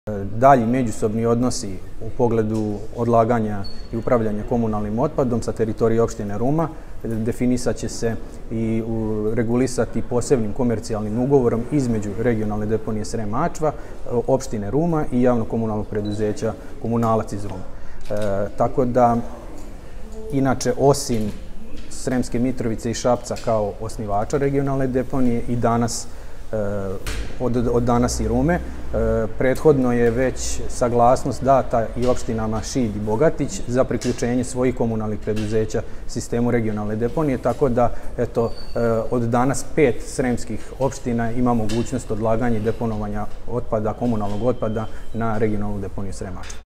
Dalji međusobni odnosi u pogledu odlaganja i upravljanja komunalnim otpadom sa teritorije opštine Ruma definisat će se i regulisati posebnim komercijalnim ugovorom između regionalne deponije Srem Mačva, opštine Ruma i javnog komunalnog preduzeća Komunalac iz Ruma. Tako da, inače, osim Sremske Mitrovice i Šapca kao osnivača regionalne deponije i danas od danas i Rume. Prethodno je već saglasnost data i opštinama Šid i Bogatić za priključenje svojih komunalnih preduzeća sistemu regionalne deponije, tako da od danas 5 sremskih opština ima mogućnost odlaganja i deponovanja otpada, komunalnog otpada na regionalnu deponiju Srem Mačva.